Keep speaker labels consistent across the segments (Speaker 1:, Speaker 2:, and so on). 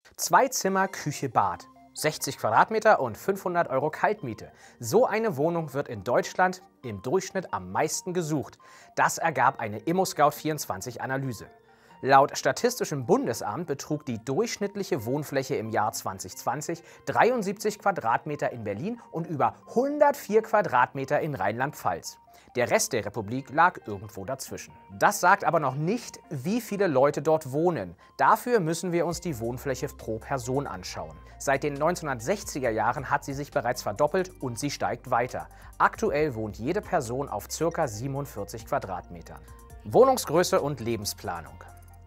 Speaker 1: Zwei Zimmer, Küche, Bad. 60 Quadratmeter und 500 Euro Kaltmiete. So eine Wohnung wird in Deutschland im Durchschnitt am meisten gesucht. Das ergab eine ImmoScout24-Analyse. Laut Statistischem Bundesamt betrug die durchschnittliche Wohnfläche im Jahr 2020 73 Quadratmeter in Berlin und über 104 Quadratmeter in Rheinland-Pfalz. Der Rest der Republik lag irgendwo dazwischen. Das sagt aber noch nicht, wie viele Leute dort wohnen. Dafür müssen wir uns die Wohnfläche pro Person anschauen. Seit den 1960er Jahren hat sie sich bereits verdoppelt und sie steigt weiter. Aktuell wohnt jede Person auf ca. 47 Quadratmetern. Wohnungsgröße und Lebensplanung.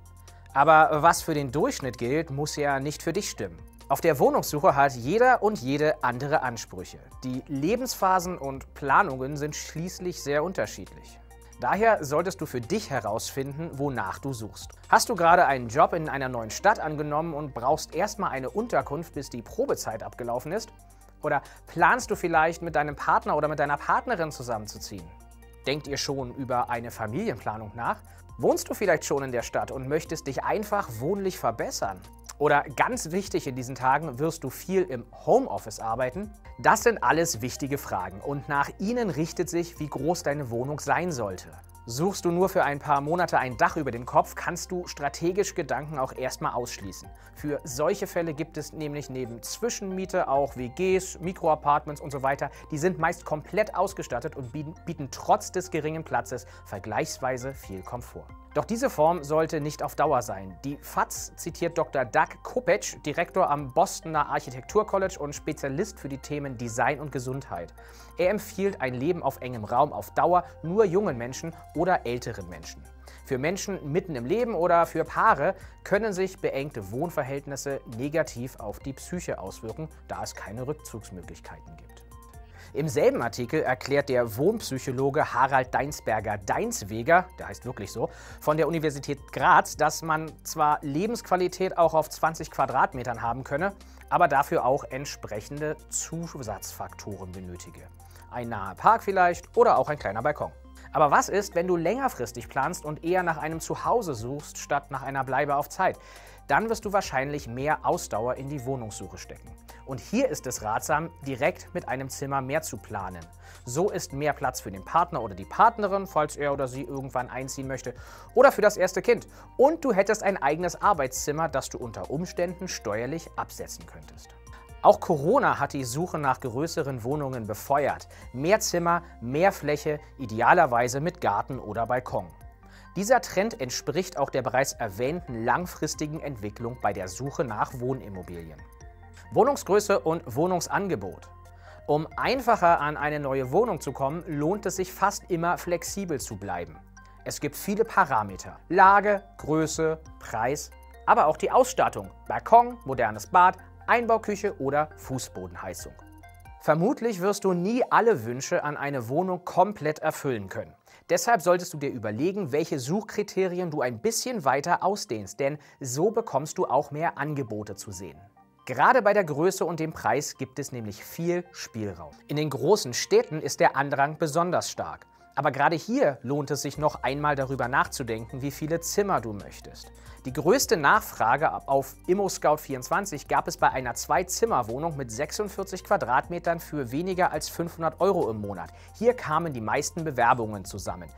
Speaker 1: Aber was für den Durchschnitt gilt, muss ja nicht für dich stimmen. Auf der Wohnungssuche hat jeder und jede andere Ansprüche. Die Lebensphasen und Planungen sind schließlich sehr unterschiedlich. Daher solltest du für dich herausfinden, wonach du suchst. Hast du gerade einen Job in einer neuen Stadt angenommen und brauchst erstmal eine Unterkunft, bis die Probezeit abgelaufen ist? Oder planst du vielleicht mit deinem Partner oder mit deiner Partnerin zusammenzuziehen? Denkt ihr schon über eine Familienplanung nach? Wohnst du vielleicht schon in der Stadt und möchtest dich einfach wohnlich verbessern? Oder ganz wichtig in diesen Tagen, wirst du viel im Homeoffice arbeiten? Das sind alles wichtige Fragen und nach ihnen richtet sich, wie groß deine Wohnung sein sollte. Suchst du nur für ein paar Monate ein Dach über den Kopf, kannst du strategisch Gedanken auch erstmal ausschließen. Für solche Fälle gibt es nämlich neben Zwischenmiete auch WGs, Mikroapartments und so weiter. Die sind meist komplett ausgestattet und bieten trotz des geringen Platzes vergleichsweise viel Komfort. Doch diese Form sollte nicht auf Dauer sein. Die FAZ zitiert Dr. Doug Kopetsch, Direktor am Bostoner Architekturcollege und Spezialist für die Themen Design und Gesundheit. Er empfiehlt ein Leben auf engem Raum auf Dauer nur jungen Menschen oder älteren Menschen. Für Menschen mitten im Leben oder für Paare können sich beengte Wohnverhältnisse negativ auf die Psyche auswirken, da es keine Rückzugsmöglichkeiten gibt. Im selben Artikel erklärt der Wohnpsychologe Harald Deinsberger-Deinsweger, der heißt wirklich so, von der Universität Graz, dass man zwar Lebensqualität auch auf 20 Quadratmetern haben könne, aber dafür auch entsprechende Zusatzfaktoren benötige. Ein naher Park vielleicht oder auch ein kleiner Balkon. Aber was ist, wenn du längerfristig planst und eher nach einem Zuhause suchst, statt nach einer Bleibe auf Zeit? Dann wirst du wahrscheinlich mehr Ausdauer in die Wohnungssuche stecken. Und hier ist es ratsam, direkt mit einem Zimmer mehr zu planen. So ist mehr Platz für den Partner oder die Partnerin, falls er oder sie irgendwann einziehen möchte, oder für das erste Kind. Und du hättest ein eigenes Arbeitszimmer, das du unter Umständen steuerlich absetzen könntest. Auch Corona hat die Suche nach größeren Wohnungen befeuert. Mehr Zimmer, mehr Fläche, idealerweise mit Garten oder Balkon. Dieser Trend entspricht auch der bereits erwähnten langfristigen Entwicklung bei der Suche nach Wohnimmobilien. Wohnungsgröße und Wohnungsangebot. Um einfacher an eine neue Wohnung zu kommen, lohnt es sich fast immer flexibel zu bleiben. Es gibt viele Parameter: Lage, Größe, Preis, aber auch die Ausstattung: Balkon, modernes Bad, Einbauküche oder Fußbodenheizung. Vermutlich wirst du nie alle Wünsche an eine Wohnung komplett erfüllen können. Deshalb solltest du dir überlegen, welche Suchkriterien du ein bisschen weiter ausdehnst, denn so bekommst du auch mehr Angebote zu sehen. Gerade bei der Größe und dem Preis gibt es nämlich viel Spielraum. In den großen Städten ist der Andrang besonders stark. Aber gerade hier lohnt es sich noch einmal darüber nachzudenken, wie viele Zimmer du möchtest. Die größte Nachfrage auf ImmoScout24 gab es bei einer Zwei-Zimmer-Wohnung mit 46 Quadratmetern für weniger als 500 Euro im Monat. Hier kamen die meisten Bewerbungen zusammen,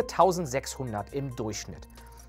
Speaker 1: 4.600 im Durchschnitt.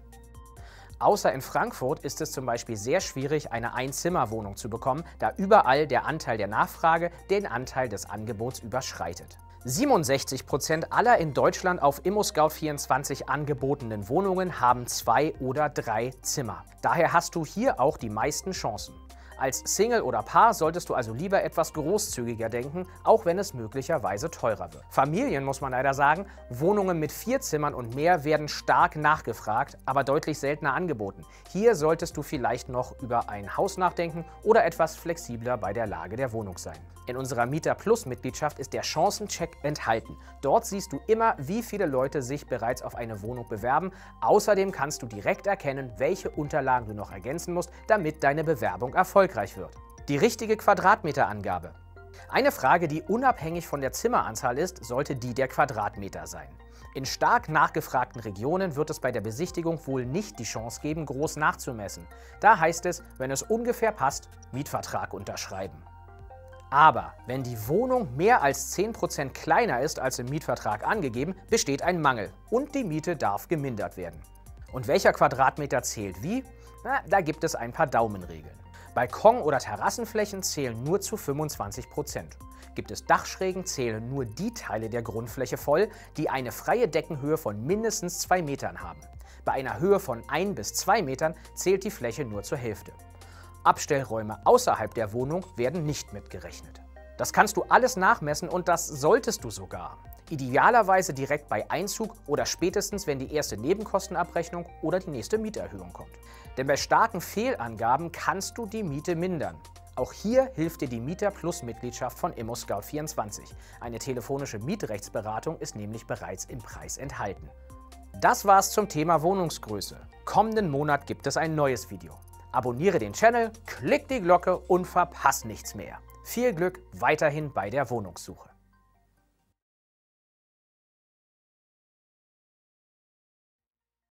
Speaker 1: Außer in Frankfurt ist es zum Beispiel sehr schwierig, eine Einzimmerwohnung zu bekommen, da überall der Anteil der Nachfrage den Anteil des Angebots überschreitet. 67% aller in Deutschland auf ImmoScout24 angebotenen Wohnungen haben 2 oder 3 Zimmer. Daher hast du hier auch die meisten Chancen. Als Single oder Paar solltest du also lieber etwas großzügiger denken, auch wenn es möglicherweise teurer wird. Familien, muss man leider sagen, Wohnungen mit 4 Zimmern und mehr werden stark nachgefragt, aber deutlich seltener angeboten. Hier solltest du vielleicht noch über ein Haus nachdenken oder etwas flexibler bei der Lage der Wohnung sein. In unserer Mieter Plus Mitgliedschaft ist der Chancencheck enthalten. Dort siehst du immer, wie viele Leute sich bereits auf eine Wohnung bewerben. Außerdem kannst du direkt erkennen, welche Unterlagen du noch ergänzen musst, damit deine Bewerbung erfolgreich wird. Die richtige Quadratmeterangabe. Eine Frage, die unabhängig von der Zimmeranzahl ist, sollte die der Quadratmeter sein. In stark nachgefragten Regionen wird es bei der Besichtigung wohl nicht die Chance geben, groß nachzumessen. Da heißt es, wenn es ungefähr passt, Mietvertrag unterschreiben. Aber wenn die Wohnung mehr als 10% kleiner ist als im Mietvertrag angegeben, besteht ein Mangel und die Miete darf gemindert werden. Und welcher Quadratmeter zählt wie? Na, da gibt es ein paar Daumenregeln. Balkon- oder Terrassenflächen zählen nur zu 25%. Gibt es Dachschrägen, zählen nur die Teile der Grundfläche voll, die eine freie Deckenhöhe von mindestens 2 Metern haben. Bei einer Höhe von 1 bis 2 Metern zählt die Fläche nur zur Hälfte. Abstellräume außerhalb der Wohnung werden nicht mitgerechnet. Das kannst du alles nachmessen und das solltest du sogar. Idealerweise direkt bei Einzug oder spätestens, wenn die erste Nebenkostenabrechnung oder die nächste Mieterhöhung kommt. Denn bei starken Fehlangaben kannst du die Miete mindern. Auch hier hilft dir die Mieter Plus Mitgliedschaft von ImmoScout24. Eine telefonische Mietrechtsberatung ist nämlich bereits im Preis enthalten. Das war's zum Thema Wohnungsgröße. Kommenden Monat gibt es ein neues Video. Abonniere den Channel, klick die Glocke und verpass nichts mehr. Viel Glück weiterhin bei der Wohnungssuche.